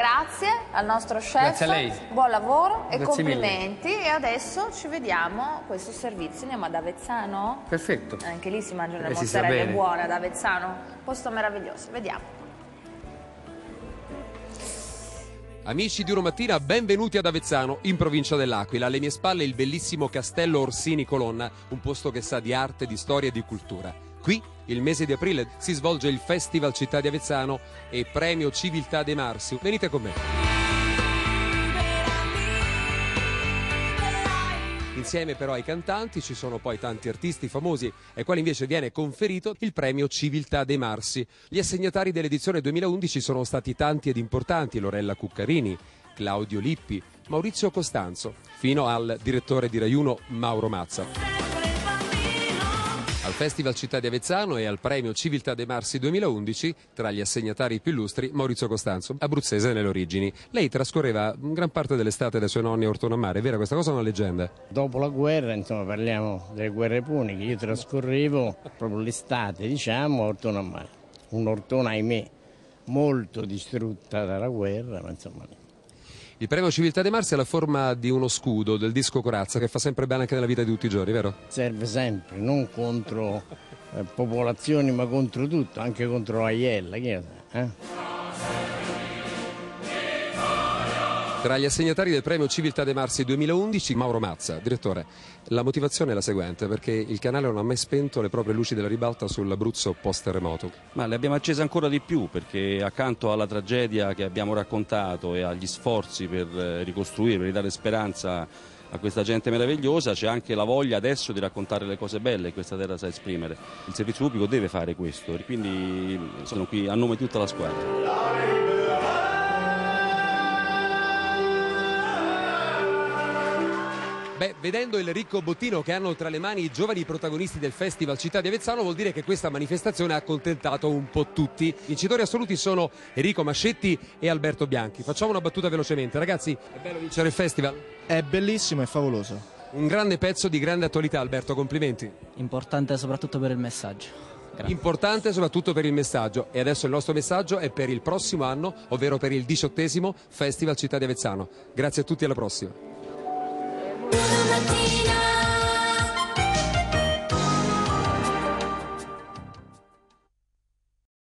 Grazie al nostro chef, grazie a lei. Buon lavoro e Grazie complimenti. mille. E adesso ci vediamo questo servizio, andiamo ad Avezzano? Perfetto. Anche lì si mangiano le Si sta mozzarelle bene. buone ad Avezzano, posto meraviglioso, vediamo. Amici di Uno Mattina, benvenuti ad Avezzano, in provincia dell'Aquila. Alle mie spalle il bellissimo Castello Orsini Colonna, un posto che sa di arte, di storia e di cultura. Qui, il mese di aprile, si svolge il Festival Città di Avezzano e Premio Civiltà dei Marsi. Venite con me. Insieme però ai cantanti ci sono poi tanti artisti famosi ai quali invece viene conferito il premio Civiltà dei Marsi. Gli assegnatari dell'edizione 2011 sono stati tanti ed importanti: Lorella Cuccarini, Claudio Lippi, Maurizio Costanzo, fino al direttore di Rai 1 Mauro Mazza. Al Festival Città di Avezzano e al premio Civiltà dei Marsi 2011, tra gli assegnatari più illustri, Maurizio Costanzo, abruzzese nelle origini. Lei trascorreva gran parte dell'estate dai suoi nonni a Ortona a Mare, è vera questa cosa o una leggenda? Dopo la guerra, insomma, parliamo delle guerre puniche, io trascorrevo proprio l'estate, diciamo, a Ortona a Mare. Un'Ortona, ahimè, molto distrutta dalla guerra, ma insomma... Il premio Civiltà dei Marsi ha la forma di uno scudo del disco Corazza, che fa sempre bene anche nella vita di tutti i giorni, vero? Serve sempre, non contro popolazioni, ma contro tutto, anche contro Aiella, chi lo sa, Tra gli assegnatari del premio Civiltà dei Marsi 2011, Mauro Mazza, direttore. La motivazione è la seguente, perché il canale non ha mai spento le proprie luci della ribalta sull'Abruzzo post-terremoto. Ma le abbiamo accese ancora di più, perché accanto alla tragedia che abbiamo raccontato e agli sforzi per ricostruire, per ridare speranza a questa gente meravigliosa, c'è anche la voglia adesso di raccontare le cose belle che questa terra sa esprimere. Il servizio pubblico deve fare questo, quindi sono qui a nome di tutta la squadra. Beh, vedendo il ricco bottino che hanno tra le mani i giovani protagonisti del Festival Città di Avezzano, vuol dire che questa manifestazione ha accontentato un po' tutti. I vincitori assoluti sono Enrico Mascetti e Alberto Bianchi. Facciamo una battuta velocemente. Ragazzi, è bello vincere il festival? È bellissimo e favoloso. Un grande pezzo di grande attualità, Alberto, complimenti. Importante soprattutto per il messaggio. Grazie. Importante soprattutto per il messaggio. E adesso il nostro messaggio è per il prossimo anno, ovvero per il 18° Festival Città di Avezzano. Grazie a tutti, alla prossima. Una mattina